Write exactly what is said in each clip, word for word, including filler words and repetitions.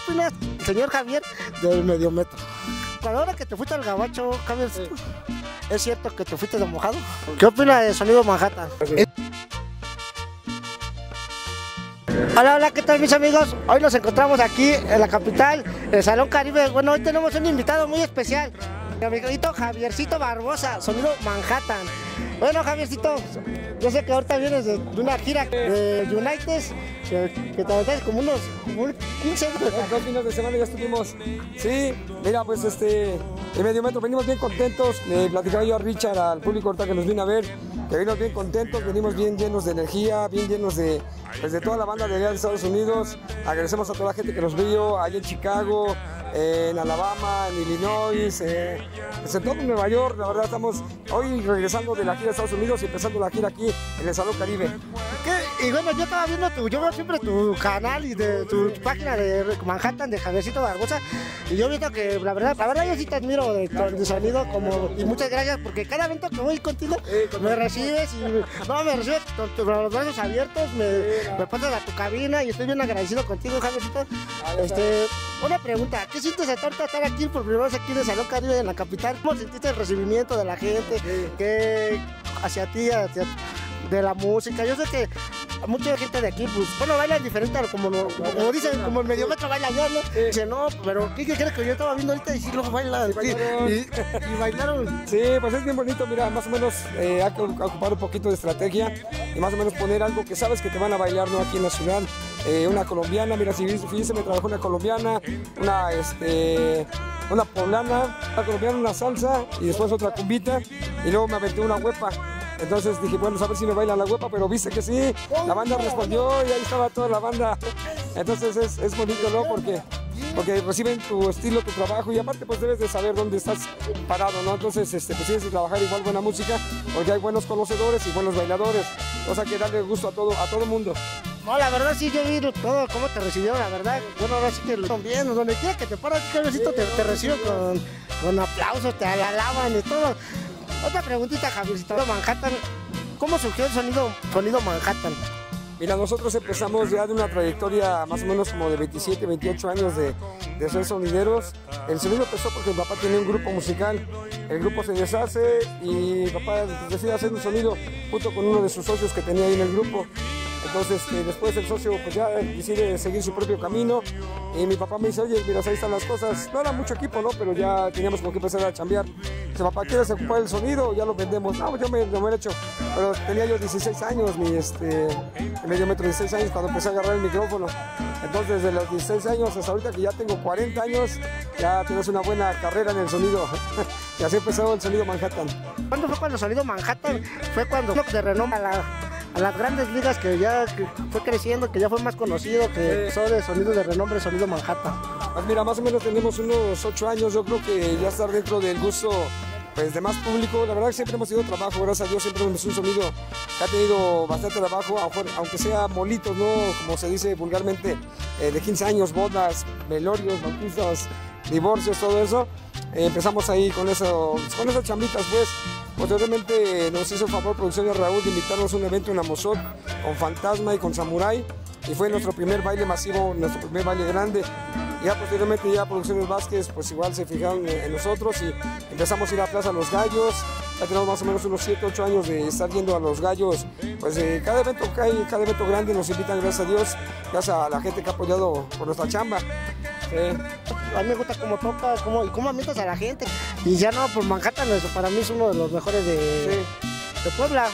opinas, señor Javier, del medio metro? Cuando ahora que te fuiste al gabacho, Javier, sí. ¿Es cierto que te fuiste de mojado? ¿Qué opina del sonido Manhattan? Sí. Hola, hola, ¿qué tal mis amigos? Hoy nos encontramos aquí en la capital, el Salón Caribe. Bueno, hoy tenemos un invitado muy especial, mi amiguito Javiercito Barbosa, sonido Manhattan. Bueno, Javiercito, yo sé que ahorita vienes de una gira de United, que, que te aventaste como unos, como quince... Dos fines de semana ya estuvimos. Sí, mira, pues este, en Medio Metro venimos bien contentos. Le platicaba yo a Richard, al público ahorita que nos vino a ver, que venimos bien contentos, venimos bien llenos de energía, bien llenos de, pues, de toda la banda de allá de Estados Unidos. Agradecemos a toda la gente que nos vio allá en Chicago, eh, en Alabama, en Illinois, eh, pues en todo Nueva York. La verdad estamos hoy regresando de la gira de Estados Unidos y empezando la gira aquí en el Salón Caribe. ¿Qué? Y bueno, yo estaba viendo tu, yo veo siempre tu canal y de tu, tu página de Manhattan de Javiercito Barbosa, y yo viendo que la verdad, la verdad yo sí te admiro de tu sonido, como, y muchas gracias porque cada evento que voy contigo me recibes y no me recibes con, con los brazos abiertos, me, me pasas a tu cabina y estoy bien agradecido contigo, Javiercito. Este, una pregunta, ¿qué sientes de torta estar aquí por primera vez aquí en el Salón Caribe en la capital? ¿Cómo sentiste el recibimiento de la gente? ¿Qué hacia ti, hacia de la música? Yo sé que mucha gente de aquí, pues, bueno, bailan diferente, como, como dicen, como el Medio Metro baila allá, ¿no? Dice, no, pero ¿qué crees que yo estaba viendo ahorita y sí lo bailan? Y bailaron. Y, y bailaron. Sí, pues es bien bonito, mira, más o menos eh, hay que ocupar un poquito de estrategia y más o menos poner algo que sabes que te van a bailar, ¿no? Aquí en la ciudad. Eh, una colombiana, mira, si fíjense, me trabajó una colombiana, una, este, una poblana, una colombiana, una salsa y después otra cumbita y luego me aventé una huepa. Entonces dije, bueno, a ver si me bailan la huepa, pero viste que sí, la banda respondió y ahí estaba toda la banda. Entonces es, es bonito, ¿no? Porque, porque reciben tu estilo, tu trabajo y aparte pues debes de saber dónde estás parado, ¿no? Entonces este, pues tienes que trabajar igual buena música porque hay buenos conocedores y buenos bailadores. O sea que darle gusto a todo, a todo mundo. No, la verdad sí, yo vi todo, cómo te recibieron, la verdad. Bueno, ahora sí que lo están bien, donde quiera que te paras, Javiercito, te, te reciben con, con aplausos, te alaban y todo. Otra preguntita, Javiercito, Manhattan, ¿cómo surgió el sonido, sonido Manhattan? Mira, nosotros empezamos ya de una trayectoria más o menos como de veintisiete, veintiocho años de, de ser sonideros. El sonido empezó porque mi papá tenía un grupo musical, el grupo se deshace y mi papá decide hacer un sonido junto con uno de sus socios que tenía ahí en el grupo. Entonces eh, después el socio pues ya decide seguir su propio camino y mi papá me dice, oye, mira, ahí están las cosas. No era mucho equipo, ¿no? Pero ya teníamos como que empezar a chambear. Dice, papá, ¿quieres ocupar el sonido? Ya lo vendemos. No, yo me, me lo he hecho. Pero tenía yo dieciséis años, mi este, Medio Metro, dieciséis años cuando empecé a agarrar el micrófono. Entonces desde los dieciséis años hasta ahorita que ya tengo cuarenta años, ya tienes una buena carrera en el sonido. Y así empezó el sonido Manhattan. ¿Cuándo fue cuando el sonido Manhattan? Fue cuando de renombre a la... a las grandes ligas, que ya que fue creciendo, que ya fue más conocido, que son de sonido de renombre, sonido Manhattan. Pues mira, más o menos tenemos unos ocho años, yo creo que ya estar dentro del gusto pues, de más público. La verdad que siempre hemos tenido trabajo, gracias a Dios, siempre hemos un sonido que ha tenido bastante trabajo, aunque sea molitos, ¿no? Como se dice vulgarmente, eh, de quince años, bodas, velorios, bautizos, divorcios, todo eso. Eh, empezamos ahí con, eso, con esas chambitas, pues. Posteriormente nos hizo el favor Producción de Raúl de invitarnos a un evento en Amosot con Fantasma y con Samurai y fue nuestro primer baile masivo, nuestro primer baile grande. Y ya posteriormente ya Producciones Vázquez pues igual se fijaron en nosotros y empezamos a ir a Plaza Los Gallos. Ya tenemos más o menos unos siete, ocho años de estar yendo a Los Gallos. Pues eh, cada evento que hay, cada evento grande nos invitan, gracias a Dios, gracias a la gente que ha apoyado por nuestra chamba. Sí. A mí me gusta cómo tocas, cómo, y cómo amigas a la gente. Y ya no, por Manhattan, eso para mí es uno de los mejores de, sí. de Puebla.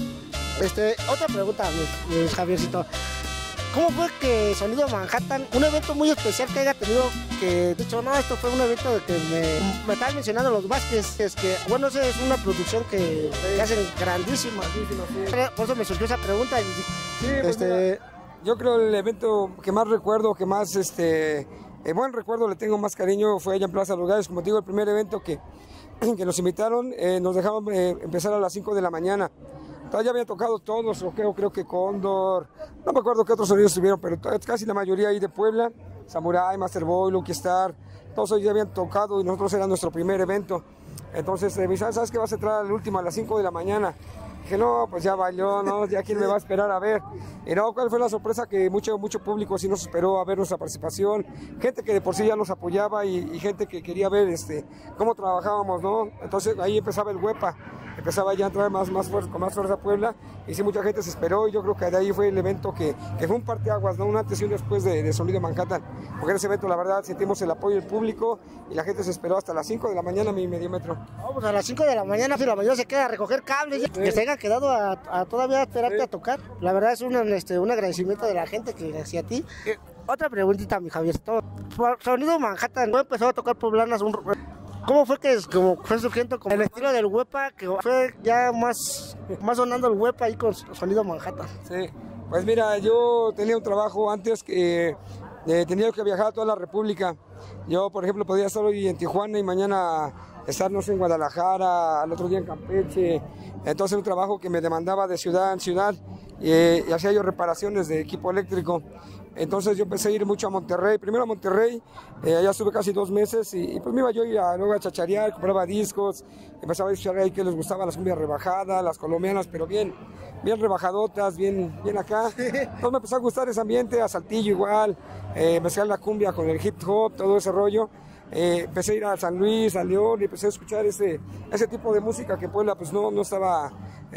Este, otra pregunta, mi, mi Javiercito. ¿Cómo fue que Sonido Manhattan, un evento muy especial que haya tenido, que dicho, no, esto fue un evento de que me, me estaban mencionando los Vázquez, es que, bueno, esa es una producción que, sí. que hacen grandísima. Sí, sí. Por eso me surgió esa pregunta. Y, sí, pues este, mira, yo creo el evento que más recuerdo, que más, este, eh, buen recuerdo, le tengo más cariño, fue allá en Plaza Los Gallos. Como te digo, el primer evento que, que nos invitaron, eh, nos dejaban eh, empezar a las cinco de la mañana. Entonces ya habían tocado todos, creo, creo que Cóndor, no me acuerdo qué otros sonidos estuvieron, pero casi la mayoría ahí de Puebla, Samurai, Master Boy, Lucky Star, todos ellos ya habían tocado y nosotros era nuestro primer evento. Entonces me dijeron, ¿sabes qué? Vas a entrar al último a las cinco de la mañana. Dije, no, pues ya valió, ¿no? Ya quién me va a esperar a ver. Y no, ¿cuál fue la sorpresa? Que mucho, mucho público sí nos esperó a ver nuestra participación. Gente que de por sí ya nos apoyaba y, y gente que quería ver este, cómo trabajábamos, ¿no? Entonces ahí empezaba el huepa. Empezaba ya a entrar más, más fuerza, con más fuerza a Puebla, y sí, mucha gente se esperó, y yo creo que de ahí fue el evento que, que fue un parteaguas, ¿no? Un antes y un después de, de Sonido Manhattan, porque en ese evento la verdad sentimos el apoyo del público y la gente se esperó hasta las cinco de la mañana mi Mediómetro. Vamos pues a las cinco de la mañana, si la mañana se queda a recoger cables, sí. Que se haya quedado a, a todavía esperarte sí. a tocar. La verdad es un, este, un agradecimiento de la gente que hacia ti. Eh, otra preguntita, mi Javier. Sonido Manhattan, ¿no empezó a tocar poblanas un... ¿Cómo fue que como fue surgiendo como el estilo del huepa, que fue ya más, más sonando el huepa ahí con Sonido Manhattan? Sí, pues mira, yo tenía un trabajo antes que eh, tenía que viajar a toda la República. Yo, por ejemplo, podía estar hoy en Tijuana y mañana estar, no sé, en Guadalajara, al otro día en Campeche. Entonces un trabajo que me demandaba de ciudad en ciudad eh, y hacía yo reparaciones de equipo eléctrico. Entonces yo empecé a ir mucho a Monterrey, primero a Monterrey, eh, allá estuve casi dos meses y, y pues me iba yo a ir a, luego a chacharear, compraba discos, empezaba a escuchar ahí que les gustaban las cumbias rebajadas, las colombianas, pero bien, bien rebajadotas, bien, bien acá. Entonces me empezó a gustar ese ambiente, a Saltillo igual, eh, mezclar la cumbia con el hip hop, todo ese rollo. Eh, empecé a ir a San Luis, a León y empecé a escuchar ese, ese tipo de música que en Puebla pues no, no estaba...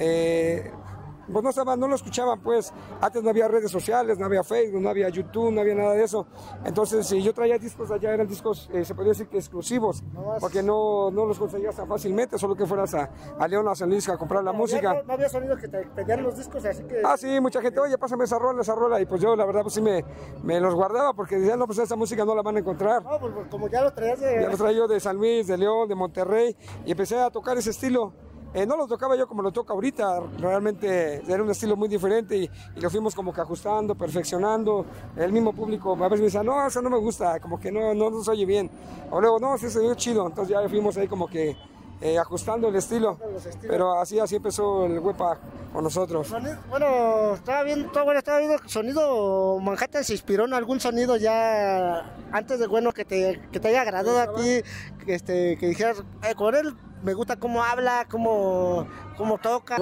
Eh, pues no estaba, no lo escuchaban, pues antes no había redes sociales, no había Facebook, no había YouTube, no había nada de eso. Entonces si yo traía discos allá, eran discos, eh, se podría decir que exclusivos, porque no, no los conseguías tan fácilmente, solo que fueras a, a León o a San Luis a comprar la no, música. No, no había sonido que te pedían los discos, así que... Ah, sí, mucha gente, oye, pásame esa rola, esa rola, y pues yo la verdad pues sí me, me los guardaba, porque decían, no, pues esa música no la van a encontrar. No, pues como ya lo traías de... Ya los traía yo de San Luis, de León, de Monterrey, y empecé a tocar ese estilo. Eh, no lo tocaba yo como lo toca ahorita, realmente era un estilo muy diferente y, y lo fuimos como que ajustando, perfeccionando. El mismo público a veces me decía, no, eso no me gusta, como que no, no nos oye bien. O luego, no, sí se oye chido, entonces ya fuimos ahí como que eh, ajustando el estilo. Pero así, así empezó el huepa con nosotros. Bueno, estaba viendo, bueno, estaba viendo Sonido Manhattan, ¿se inspiró en algún sonido ya antes de, bueno, que te, que te haya agradado a ti, que, este, que dijeras, eh, con él me gusta cómo habla, cómo, cómo toca?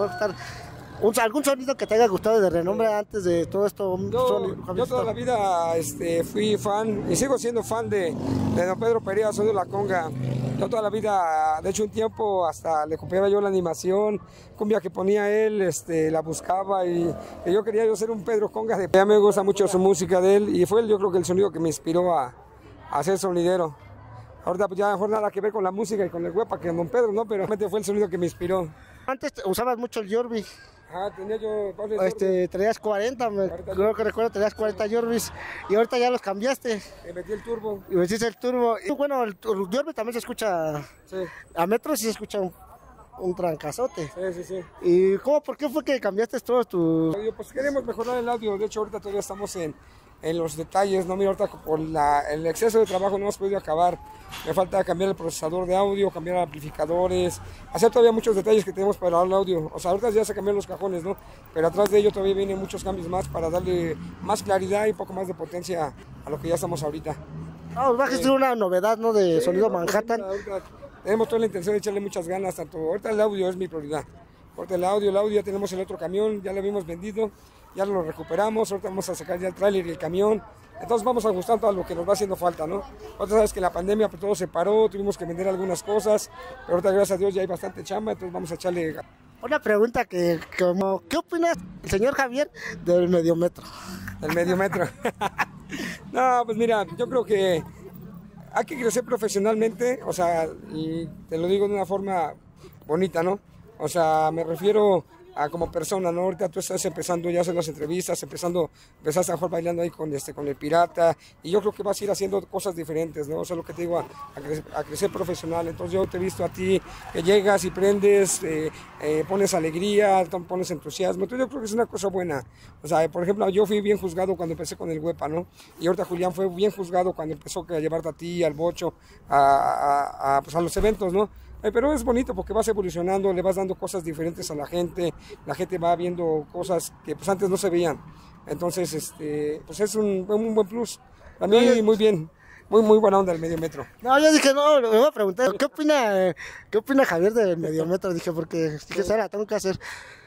Un, ¿Algún sonido que te haya gustado de renombre antes de todo esto? Yo, yo toda la vida este, fui fan y sigo siendo fan de, de don Pedro Perea, Sonido La Conga. Yo toda la vida, de hecho un tiempo hasta le copiaba yo la animación, cumbia que ponía él, este, la buscaba y, y yo quería yo ser un Pedro Conga. De... Ya me gusta mucho su música de él y fue él, yo creo que el sonido que me inspiró a, a ser sonidero. Ahorita pues ya mejor nada que ver con la música y con el huepa que don Pedro, ¿no? Pero realmente fue el sonido que me inspiró. Antes usabas mucho el Yorbi. Ah, tenía yo... Este, traías cuarenta, me, creo que recuerdo, traías cuarenta Yorbis y ahorita ya los cambiaste. Y metí el turbo. Y metiste el turbo. Y bueno, el, el Yorbi también se escucha... Sí. A metros sí se escucha un, un trancazote. Sí, sí, sí. ¿Y cómo, por qué fue que cambiaste todos tus...? Pues queremos mejorar el audio, de hecho ahorita todavía estamos en... en los detalles, no, mira, ahorita por la, el exceso de trabajo no hemos podido acabar. Me falta cambiar el procesador de audio, cambiar amplificadores, hacer todavía muchos detalles que tenemos para el audio. O sea, ahorita ya se cambiaron los cajones, ¿no? Pero atrás de ello todavía vienen muchos cambios más para darle más claridad y un poco más de potencia a lo que ya estamos ahorita. Ah, va a ser una novedad, ¿no? De sí, Sonido no, Manhattan. Ahorita, ahorita tenemos toda la intención de echarle muchas ganas, tanto ahorita el audio es mi prioridad. Ahorita el audio, el audio ya tenemos el otro camión, ya lo habíamos vendido, ya lo recuperamos, ahorita vamos a sacar ya el tráiler y el camión. Entonces vamos ajustando a lo que nos va haciendo falta, ¿no? Ahorita sabes que la pandemia pues, todo se paró, tuvimos que vender algunas cosas, pero ahorita gracias a Dios ya hay bastante chamba, entonces vamos a echarle... Una pregunta que, como, ¿qué opina el señor Javier del Mediómetro? Del Mediómetro. No, pues mira, yo creo que hay que crecer profesionalmente, o sea, y te lo digo de una forma bonita, ¿no? O sea, me refiero a como persona, ¿no? Ahorita tú estás empezando ya a hacer las entrevistas, empezando, empezaste a jugar bailando ahí con, este, con el Pirata, y yo creo que vas a ir haciendo cosas diferentes, ¿no? Eso es lo que te digo, a, a, crecer, a crecer profesional. Entonces yo te he visto a ti, que llegas y prendes, eh, eh, pones alegría, pones entusiasmo, entonces yo creo que es una cosa buena. O sea, por ejemplo, yo fui bien juzgado cuando empecé con el huepa, ¿no? Y ahorita Julián fue bien juzgado cuando empezó a llevarte a ti, al Bocho, a, a, a, pues a los eventos, ¿no? Pero es bonito porque vas evolucionando, le vas dando cosas diferentes a la gente, la gente va viendo cosas que pues antes no se veían. Entonces, este, pues es un, un buen plus. A mí muy bien, muy muy buena onda el Mediómetro. No, yo dije, no, me voy a preguntar, ¿qué opina, qué opina Javier del Mediómetro? Dije, porque dije, Sara, tengo que hacer.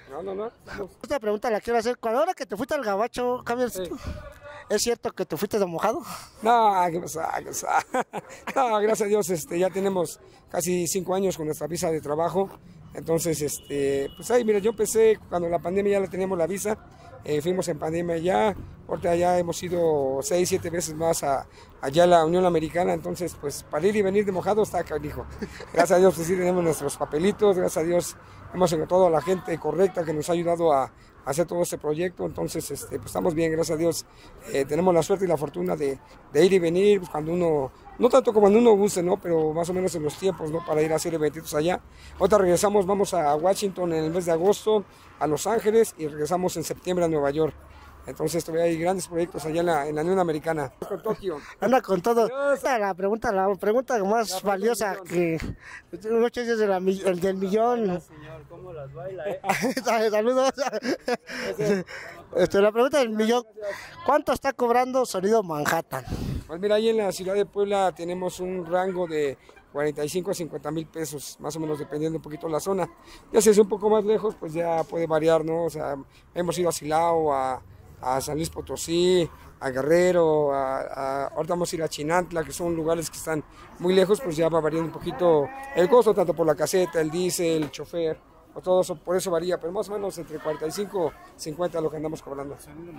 No, no, no. Esta pregunta la quiero hacer. Cuando ahora que te fuiste al gabacho, Javier, sí. ¿Es cierto que te fuiste de mojado? No, qué pasa, qué pasa. No, gracias a Dios, este, ya tenemos casi cinco años con nuestra visa de trabajo. Entonces, este, pues ahí, mira, yo empecé cuando la pandemia ya la teníamos la visa. Eh, fuimos en pandemia ya, ahorita ya hemos ido seis, siete veces más a, allá a la Unión Americana, entonces pues para ir y venir de mojado está canijo. Gracias a Dios pues sí tenemos nuestros papelitos, gracias a Dios hemos encontrado a la gente correcta que nos ha ayudado a, a hacer todo este proyecto, entonces este, pues estamos bien, gracias a Dios. Eh, tenemos la suerte y la fortuna de, de ir y venir pues, cuando uno, no tanto como cuando uno guste, ¿no? Pero más o menos en los tiempos, ¿no? Para ir a hacer eventitos allá. Ahorita regresamos, vamos a Washington en el mes de agosto, a Los Ángeles y regresamos en septiembre a Nueva York. Entonces todavía hay grandes proyectos allá en la, en la Unión Americana. Con Tokio. Anda con todo. La pregunta, la pregunta más la valiosa que muchos es el, el del millón. Hola, señor, ¿cómo las baila, eh? Saludos. Este, la pregunta del millón. ¿Cuánto está cobrando Sonido Manhattan? Pues mira, ahí en la ciudad de Puebla tenemos un rango de cuarenta y cinco a cincuenta mil pesos, más o menos dependiendo un poquito la zona. Ya si es un poco más lejos, pues ya puede variar, ¿no? O sea, hemos ido a Silao, a, a San Luis Potosí, a Guerrero, a, a, ahorita vamos a ir a Chinantla, que son lugares que están muy lejos, pues ya va variando un poquito el costo, tanto por la caseta, el diésel, el chofer, o todo eso, por eso varía, pero más o menos entre cuarenta y cinco y cincuenta lo que andamos cobrando.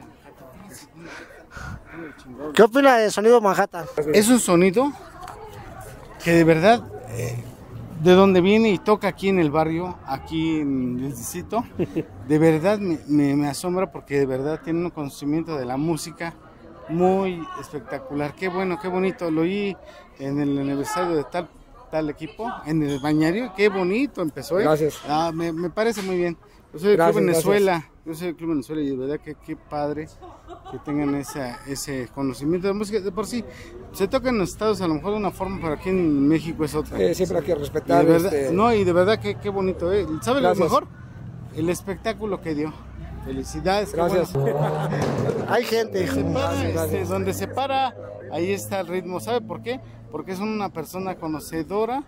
¿Qué opina de Sonido Manhattan? Es un sonido que de verdad, eh, de donde viene y toca aquí en el barrio, aquí en el distrito, de verdad me, me, me asombra porque de verdad tiene un conocimiento de la música muy espectacular. Qué bueno, qué bonito. Lo oí en el aniversario de tal, tal equipo, en el bañario. Qué bonito empezó. ¿eh? Gracias. Ah, me, me parece muy bien. Yo soy del Gracias, Club Venezuela. gracias. Yo soy del Club Venezuela y de verdad que qué padre que tengan esa, ese conocimiento de música. De por sí, se toca en los estados a lo mejor de una forma, pero aquí en México es otra. Eh, siempre hay que Y respetar. de verdad, este... No, y de verdad que qué bonito, ¿eh? ¿Sabe lo Gracias. mejor? El espectáculo que dio. Felicidades. qué Gracias. bueno. Hay gente. Se para, este, donde se para, ahí está el ritmo. ¿Sabe por qué? Porque es una persona conocedora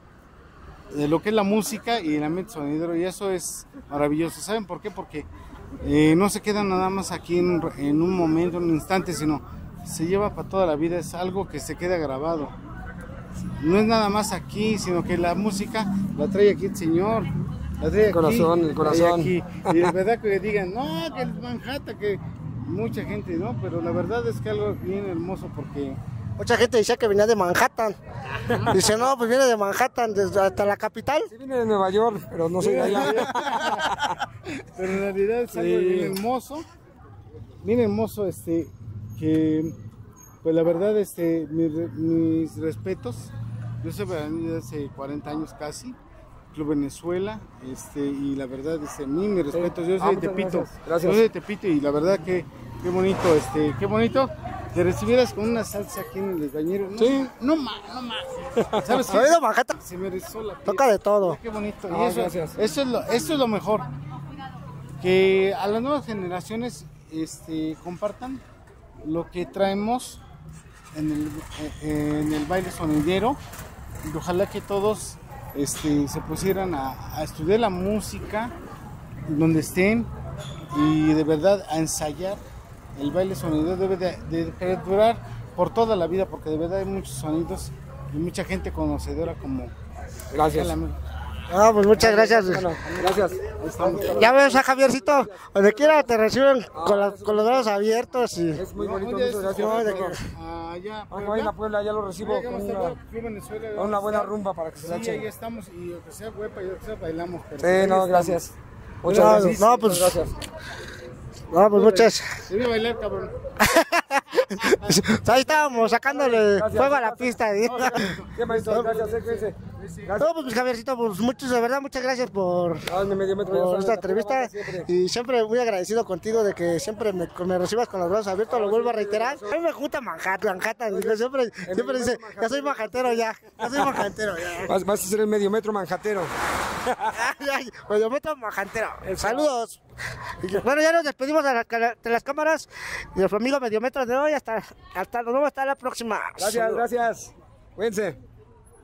de lo que es la música y el ambiente sonidero, y eso es maravilloso. ¿Saben por qué? Porque eh, no se queda nada más aquí en, en un momento, en un instante, sino se lleva para toda la vida. Es algo que se queda grabado. No es nada más aquí, sino que la música la trae aquí el Señor. La trae El corazón, aquí, el corazón. aquí. Y de verdad que digan, no, que el Manhattan, que mucha gente, no, pero la verdad es que algo bien hermoso porque... Mucha gente decía que venía de Manhattan. Dice, no, pues viene de Manhattan, desde hasta la capital. Sí, vine de Nueva York, pero no soy de allá. Pero en realidad es algo Sí. bien hermoso, bien hermoso, este, que, pues la verdad, este, mi re- mis respetos. Yo soy veraneando desde hace cuarenta años casi, Club Venezuela, este, y la verdad, este, mi, mis respetos. Yo Ah, soy de muchas Tepito, gracias. Gracias. yo soy de Tepito y la verdad que, qué bonito, este, qué bonito. Te recibieras con una salsa aquí en el bañero. No, Sí. no más, no más. ¿Sabes qué? Sonido Manhattan. Se me erizó la piel. Toca de todo. Qué bonito. Ah, y eso, gracias. eso es lo, eso es lo mejor. Que a las nuevas generaciones este, compartan lo que traemos en el, en el baile sonidero. Y ojalá que todos este, se pusieran a, a estudiar la música donde estén y de verdad a ensayar. El baile sonidero debe de, de perdurar por toda la vida porque de verdad hay muchos sonidos y mucha gente conocedora como Gracias. el amigo. Ah, pues muchas gracias. Bueno, gracias. Ya ves a Javiercito, donde quiera te reciben con, la- con los brazos abiertos y... Es muy bonito, Un día muchas estos gracias. No, de Vamos que- allá, a ir a Puebla, ya lo recibo con una, Club Venezuela, con una buena rumba para que se la Sí, ahí echen. estamos y lo que sea huepa y lo que sea bailamos. Pero Sí, ahí no, estamos. gracias. Muchas No, gracias. no, pues- Muchas gracias. No, pues muchas... Te voy a bailar, cabrón. Ahí estábamos sacándole Gracias. fuego a la pista. ¿sí? ¿Qué maestro? Gracias, eh, cuídense. Gracias. No, pues Javiercito, pues muchos, de verdad, muchas gracias por, Dame medio metro, ya por sabes, esta la entrevista pura banda siempre. y siempre muy agradecido contigo de que siempre me, me recibas con los brazos abiertos, lo vuelvo a reiterar. A mí me gusta Manhattan, Manhattan, digo, siempre, siempre dice, ya soy manjatero ya, ya soy manjatero ya. Vas, vas a ser el medio metro manjatero. Ay, pues yo meto manjatero. Saludos. Y bueno, ya nos despedimos de, la- de las cámaras y nuestro amigo Mediometro de hoy, hasta, hasta nos vemos hasta la próxima. Gracias, gracias. Cuídense.